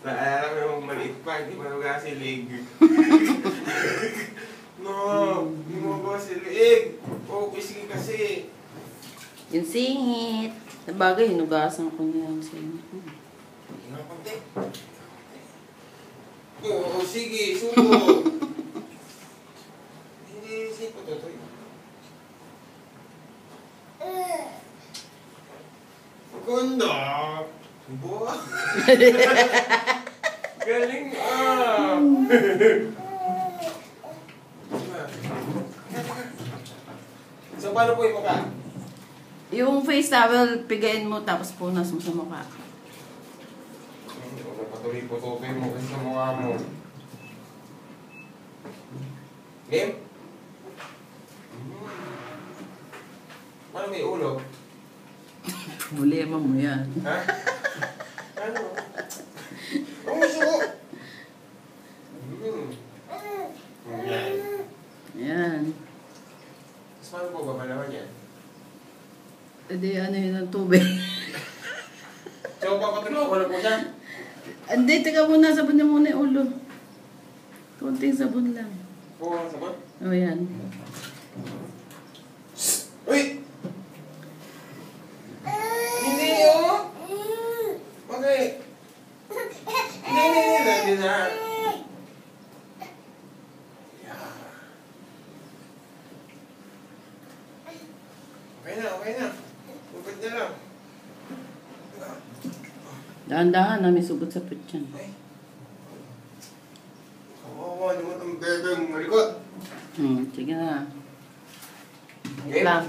Naalala ko yung maliit pa, hindi mo naga si Lig. No, hindi mo ba si Lig? Oh, pisingin kasi. Yung singit. Sabagay, hinugasan ko niya yung singit. Tingnan konti. Oo, sige, subo. Hindi, sipo to. Ganda! Subo. Galing ah! So, paano po yung mukha? Yung face towel, pigain mo tapos punas mo sa mukha. Patuloy-pututoy mo kasi sa mukha mo. Game? Paano may ulo? Problema mo yan. Ha? Ano? Puso! Yan. Yan. Tapos paano po ba naman yan? E di ano yun ang tubig. So, papatuloy ko na po siya? Hindi, teka muna, sabunin muna yung ulo. Konting sabon lang. Oo, sabon? O yan. Uy! Hindi, oh! Okay. Hindi na. Okay na. Bukod na lang. Dahan-dahan na may sugot sa putyan. Ay. Kawawa naman ang bebeng malikot. Sige na. Okay. Lang.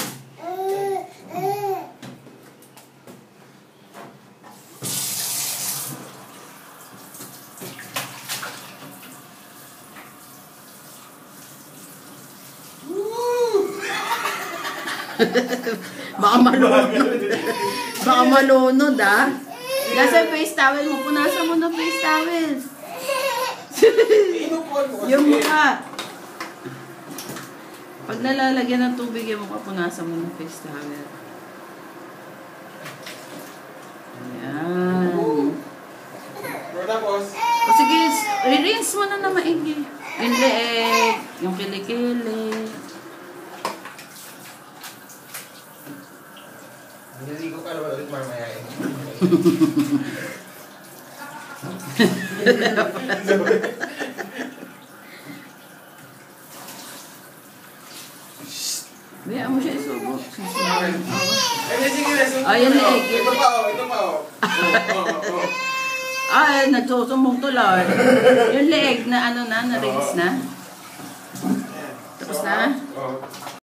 Baka malunod. Baka malunod, ah. Nasa face towel mo. Punasan mo ng face towel. Yung mukha. Pag nalalagyan ng tubig yung mukha, punasan mo ng face towel. Ayan. O sige, rinse mo na maigi. Yung leeg, yung kilikili. Naliligo ka naman ulit mamaya eh. Bayaan mo siya isubo. Sige na, sumunod. Ayun na eh. Ito pa oh. Ay, nagsusumong tuloy. Yung leeg na ano na, na-rinse na. Tapos na? Oo.